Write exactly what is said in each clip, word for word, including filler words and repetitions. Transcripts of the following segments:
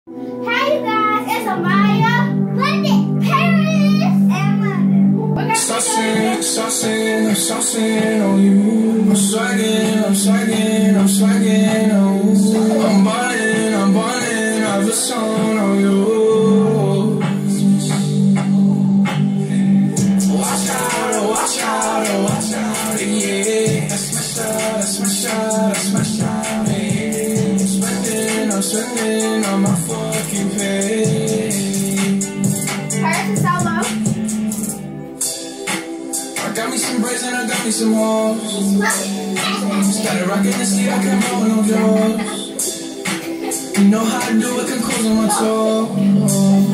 Hey you guys, it's Amaya, London, Paris, and London. We're gonna saucing, saucing, I'm saucing on you. I'm swagging, I'm swagging, I'm swagging on you. I'm ballin', I'm ballin', I have a song on you. Watch out, watch out, watch out, yeah. That's my shot, that's my shot, that's my shot, yeah. I'm spending, I'm spending on my fucking pay. Paris is solo. I got me some braids and I got me some hoes. Started rocking the sleeve, I can't roll no jaws. You know how to do it, can close on my toes.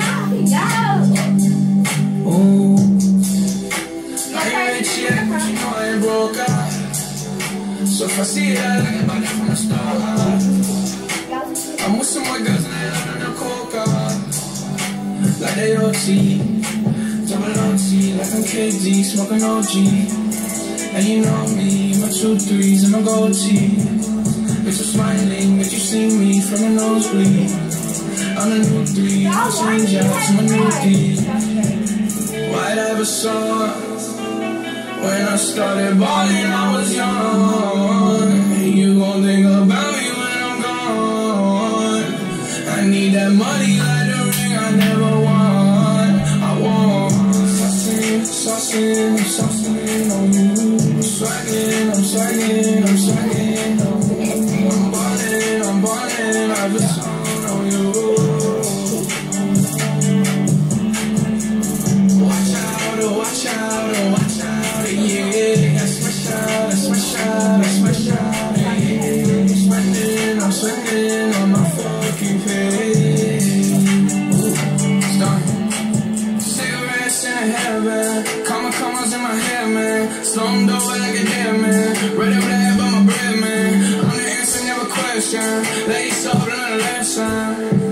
Ooh. I ain't rich yet, but you know I ain't broke out. So if I see that, I get about that from the start. I'm with some more girls and they love them no coca. Like they O T, double O T, like I'm K D, smoking O G. And you know me, my two threes and my gold tee. Bitch, I'm smiling, that you see me from the nosebleed. I'm the new three, I change out to my new D. Why'd I ever saw when I started balling, I was young. You gon' think about me when I'm gone. I need that money like the ring I never won. I want saucing, saucing, saucing on you. I'm swagging, I'm swagging, I'm swagging on you. I'm ballin', I'm ballin', I have a song on you. Watch out, watch out, watch out, yeah. That's my shot, that's my shot, that's my shot, yeah. I'm spending, I'm spending on my fucking pay. Start. Cigarettes in the heaven, comma commas in my head, man. Slum door like a dead man. Right over there by my bread, man. I'm the answer, never question. Ladies up, learn a lesson.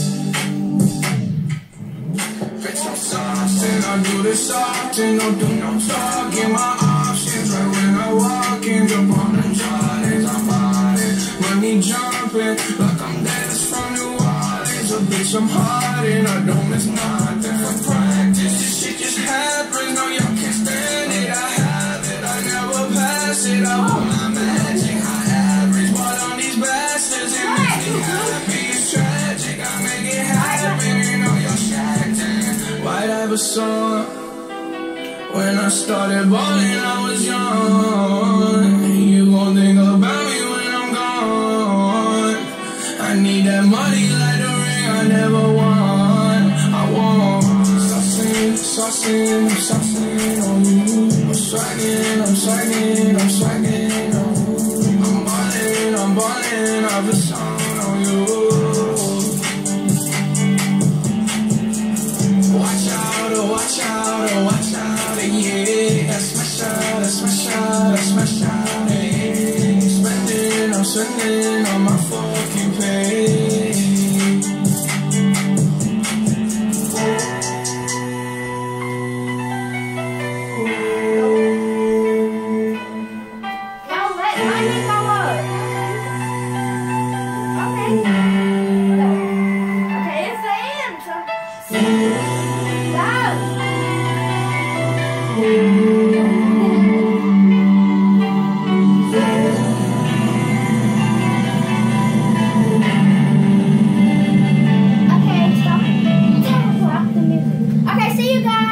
Bitch, I'm saucing, I do this often, don't do no talking. My options right when I walk in, jump on the Jordans, I'm ballin'. Money jumping, like I'm Dennis from New Orleans. So bitch, I'm hard and I don't miss nothing for practice. This shit just happens, no y'all can't stand it. I have it, I never pass it. I want my magic, high average. But on these bastards, it makes me happy. It's tragic, I make it happen. You know you're shacking. Why'd I ever saw when I started balling, I was young. You gon' think about me when I'm gone. I need that money like the ring I never won. I want saucing, saucing, saucing on you. I'm swagging, I'm swagging, I'm swagging on you. I'm ballin', I'm ballin', I have a song on you. Watch out, watch out, watch out, yeah. That's my shot, that's my shot, that's my shot, yeah. I'm spending, I'm spending on my fucking pay. Y'all let my name go up. Okay. Okay, it's the end. So. Go. Okay, stop. Stop the music. Okay, see you guys.